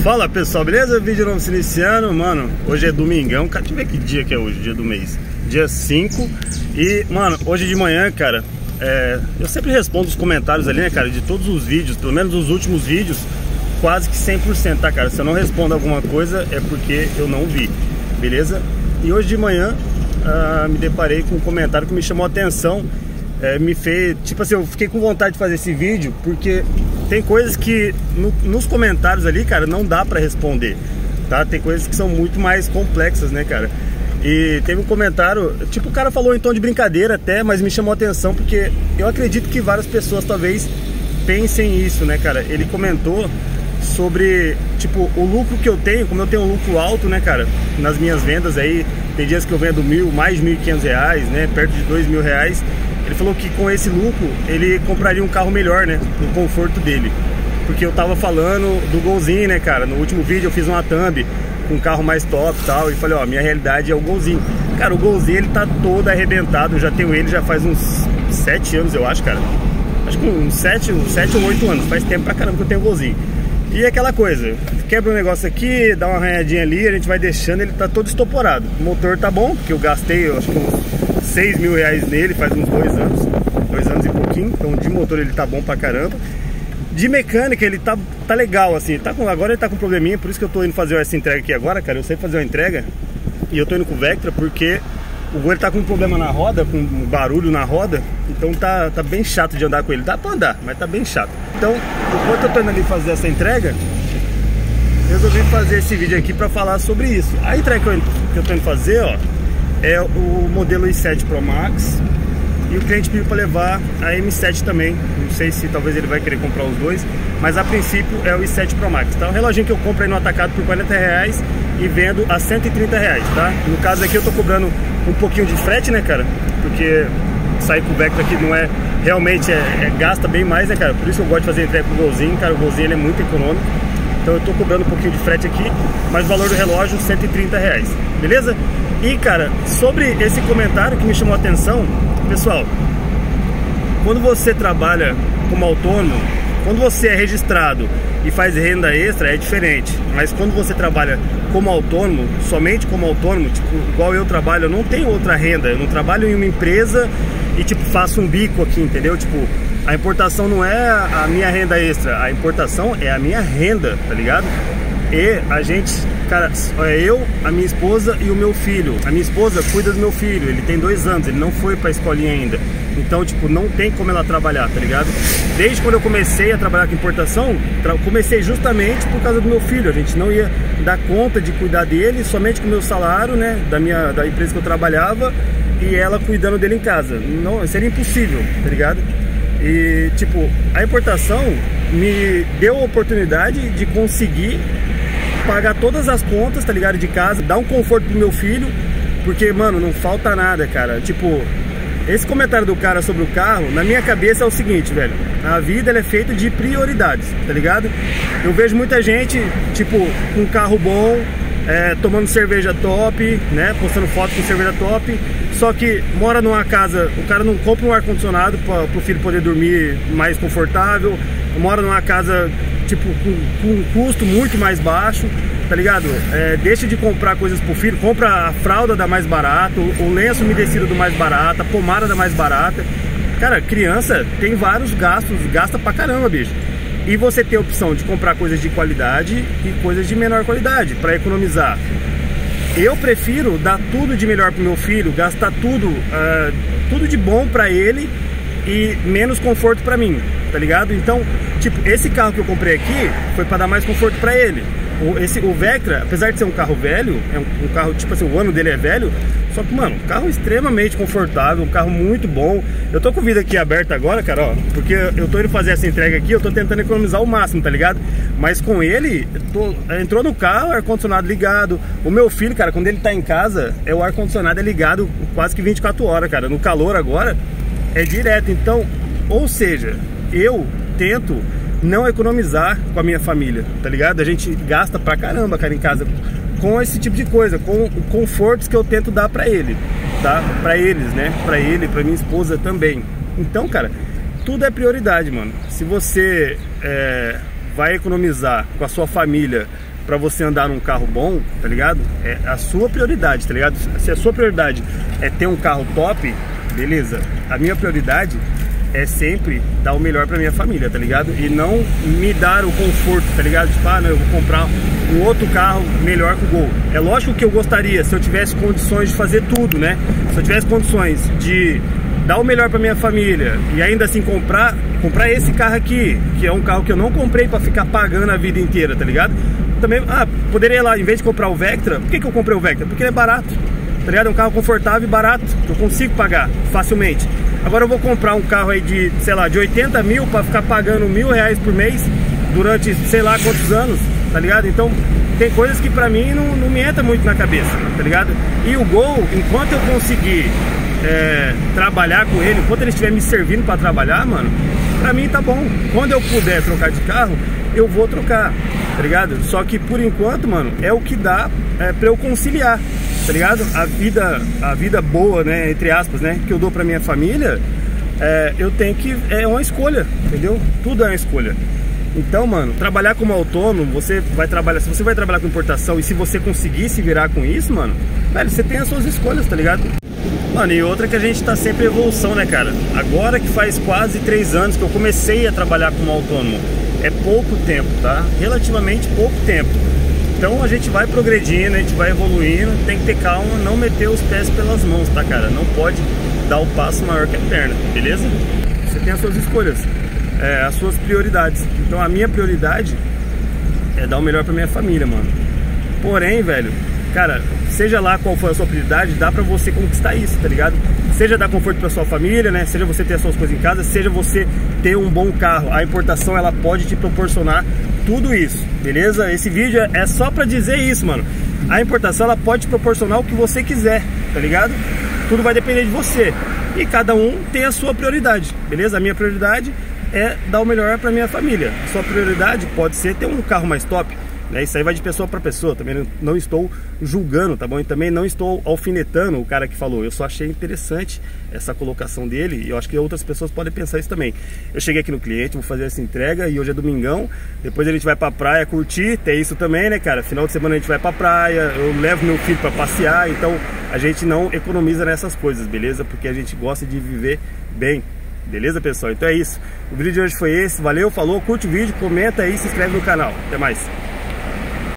Fala pessoal, beleza? Vídeo novo se iniciando, mano. Hoje é domingão, cara, deixa eu ver que dia que é hoje, dia do mês. Dia 5. E, mano, hoje de manhã, cara, eu sempre respondo os comentários ali, né, cara, de todos os vídeos, pelo menos os últimos vídeos, quase que 100%, tá, cara? Se eu não respondo alguma coisa, é porque eu não vi, beleza? E hoje de manhã, me deparei com um comentário que me chamou a atenção. Me fez, tipo assim, eu fiquei com vontade de fazer esse vídeo porque tem coisas que nos comentários ali, cara, não dá pra responder, tá? Tem coisas que são muito mais complexas, né, cara? E teve um comentário, tipo, o cara falou em tom de brincadeira até, mas me chamou a atenção porque eu acredito que várias pessoas talvez pensem isso, né, cara? Ele comentou sobre, tipo, o lucro que eu tenho, como eu tenho um lucro alto, né, cara, nas minhas vendas aí, tem dias que eu vendo mais de R$1.500, né, perto de R$2.000. Ele falou que com esse lucro ele compraria um carro melhor, né, no conforto dele. Porque eu tava falando do Golzinho, né, cara, no último vídeo eu fiz uma thumb com um carro mais top e tal, e falei, ó, minha realidade é o Golzinho. Cara, o Golzinho ele tá todo arrebentado, eu já tenho ele já faz uns 7 anos, eu acho, cara. Acho que uns 7 ou 8 anos, faz tempo pra caramba que eu tenho o Golzinho. E aquela coisa, quebra um negócio aqui, dá uma arranhadinha ali, a gente vai deixando, ele tá todo estoporado. O motor tá bom, porque eu gastei, eu acho que uns R$6.000 nele, faz uns 2 anos, 2 anos e pouquinho. Então de motor ele tá bom pra caramba. De mecânica ele tá legal, assim, agora ele tá com um probleminha, por isso que eu tô indo fazer essa entrega aqui agora, cara. Eu sei fazer uma entrega e eu tô indo com o Vectra porque o Gol tá com um problema na roda, com um barulho na roda. Então tá bem chato de andar com ele. Dá pra andar, mas tá bem chato. Então, enquanto eu tô indo ali fazer essa entrega, resolvi fazer esse vídeo aqui pra falar sobre isso. A entrega que eu tô indo fazer, ó, é o modelo i7 Pro Max. E o cliente pediu pra levar a M7 também. Não sei se talvez ele vai querer comprar os dois, mas a princípio é o i7 Pro Max, tá? O reloginho que eu compro aí no atacado por R$40 e vendo a R$130, tá? No caso aqui eu tô cobrando um pouquinho de frete, né, cara? Porque sair com o Vectra aqui não é... Realmente gasta bem mais, né, cara? Por isso eu gosto de fazer entrega com o Golzinho, cara. O Golzinho ele é muito econômico. Então eu tô cobrando um pouquinho de frete aqui, mas o valor do relógio R$130, beleza? E, cara, sobre esse comentário que me chamou a atenção, pessoal, quando você trabalha como autônomo, quando você é registrado e faz renda extra, é diferente. Mas quando você trabalha como autônomo, somente como autônomo, tipo, igual eu trabalho, eu não tenho outra renda. Eu não trabalho em uma empresa e, tipo, faço um bico aqui, entendeu? Tipo, a importação não é a minha renda extra, a importação é a minha renda, tá ligado? E a gente, cara, eu, a minha esposa e o meu filho. A minha esposa cuida do meu filho, ele tem 2 anos, ele não foi pra escolinha ainda. Então, tipo, não tem como ela trabalhar, tá ligado? Desde quando eu comecei a trabalhar com importação, comecei justamente por causa do meu filho. A gente não ia dar conta de cuidar dele somente com o meu salário, né, da empresa que eu trabalhava, e ela cuidando dele em casa. Não, seria impossível, tá ligado? E, tipo, a importação me deu a oportunidade de conseguir pagar todas as contas, tá ligado, de casa, dar um conforto pro meu filho, porque, mano, não falta nada, cara. Tipo, esse comentário do cara sobre o carro, na minha cabeça é o seguinte, velho, a vida ela é feita de prioridades, tá ligado? Eu vejo muita gente, tipo, com um carro bom, tomando cerveja top, né, postando foto com cerveja top, só que mora numa casa, o cara não compra um ar-condicionado pro filho poder dormir mais confortável, mora numa casa, tipo, com um custo muito mais baixo, tá ligado? Deixa de comprar coisas pro filho, compra a fralda da mais barata, o lenço umedecido do mais barato, a pomada da mais barata. Cara, criança tem vários gastos, gasta pra caramba, bicho. E você tem a opção de comprar coisas de qualidade e coisas de menor qualidade, pra economizar. Eu prefiro dar tudo de melhor pro meu filho, gastar tudo de bom pra ele e menos conforto pra mim, tá ligado? Então, tipo, esse carro que eu comprei aqui foi pra dar mais conforto pra ele. O Vectra, apesar de ser um carro velho, é um carro, tipo assim, o ano dele é velho, só que, mano, um carro extremamente confortável, um carro muito bom. Eu tô com o vídeo aqui aberto agora, cara, ó, porque eu tô indo fazer essa entrega aqui, eu tô tentando economizar o máximo, tá ligado? Mas com ele, entrou no carro, ar-condicionado ligado. O meu filho, cara, quando ele tá em casa, o ar-condicionado é ligado quase que 24 horas, cara. No calor agora, é direto. Então, ou seja, eu tento não economizar com a minha família, tá ligado? A gente gasta pra caramba, cara, em casa com esse tipo de coisa, com confortos que eu tento dar pra ele, tá? Pra eles, né? Pra ele, pra minha esposa também. Então, cara, tudo é prioridade, mano. Se você vai economizar com a sua família pra você andar num carro bom, tá ligado? É a sua prioridade, tá ligado? Se a sua prioridade é ter um carro top, beleza. A minha prioridade é sempre dar o melhor pra minha família, tá ligado? E não me dar o conforto, tá ligado? Tipo, ah, não, eu vou comprar um outro carro melhor que o Gol. É lógico que eu gostaria, se eu tivesse condições de fazer tudo, né? Se eu tivesse condições de dar o melhor pra minha família e ainda assim comprar esse carro aqui, que é um carro que eu não comprei pra ficar pagando a vida inteira, tá ligado? Também, poderia ir lá, em vez de comprar o Vectra, por que eu comprei o Vectra? Porque ele é barato, tá ligado? É um carro confortável e barato, que eu consigo pagar facilmente. Agora eu vou comprar um carro aí de, sei lá, de 80 mil pra ficar pagando R$1.000 por mês durante sei lá quantos anos, tá ligado? Então tem coisas que pra mim não me entra muito na cabeça, tá ligado? E o Gol, enquanto eu conseguir trabalhar com ele, enquanto ele estiver me servindo pra trabalhar, mano, pra mim tá bom. Quando eu puder trocar de carro, eu vou trocar, tá ligado? Só que por enquanto, mano, é o que dá pra eu conciliar, tá ligado? A vida boa, né, entre aspas, né, que eu dou pra minha família, eu tenho que, é uma escolha, entendeu? Tudo é uma escolha. Então, mano, trabalhar como autônomo, se você vai trabalhar com importação e se você conseguir se virar com isso, mano, velho, você tem as suas escolhas, tá ligado? Mano, e outra que a gente tá sempre em evolução, né, cara? Agora que faz quase 3 anos que eu comecei a trabalhar como autônomo, é pouco tempo, tá? Relativamente pouco tempo. Então a gente vai progredindo, a gente vai evoluindo, tem que ter calma, não meter os pés pelas mãos, tá, cara? Não pode dar o passo maior que a perna, beleza? Você tem as suas escolhas, as suas prioridades. Então a minha prioridade é dar o melhor pra minha família, mano. Porém, velho, cara, seja lá qual for a sua prioridade, dá pra você conquistar isso, tá ligado? Seja dar conforto pra sua família, né? Seja você ter as suas coisas em casa, seja você ter um bom carro. A importação, ela pode te proporcionar tudo isso, beleza? Esse vídeo é só pra dizer isso, mano. A importação, ela pode te proporcionar o que você quiser, tá ligado? Tudo vai depender de você. E cada um tem a sua prioridade, beleza? A minha prioridade é dar o melhor pra minha família. A sua prioridade pode ser ter um carro mais top, né? Isso aí vai de pessoa para pessoa, também não estou julgando, tá bom? E também não estou alfinetando o cara que falou. Eu só achei interessante essa colocação dele e eu acho que outras pessoas podem pensar isso também. Eu cheguei aqui no cliente, vou fazer essa entrega e hoje é domingão, depois a gente vai pra praia curtir, tem isso também, né, cara? Final de semana a gente vai pra praia, eu levo meu filho pra passear, então a gente não economiza nessas coisas, beleza? Porque a gente gosta de viver bem. Beleza, pessoal? Então é isso. O vídeo de hoje foi esse. Valeu, falou, curte o vídeo, comenta aí, se inscreve no canal. Até mais.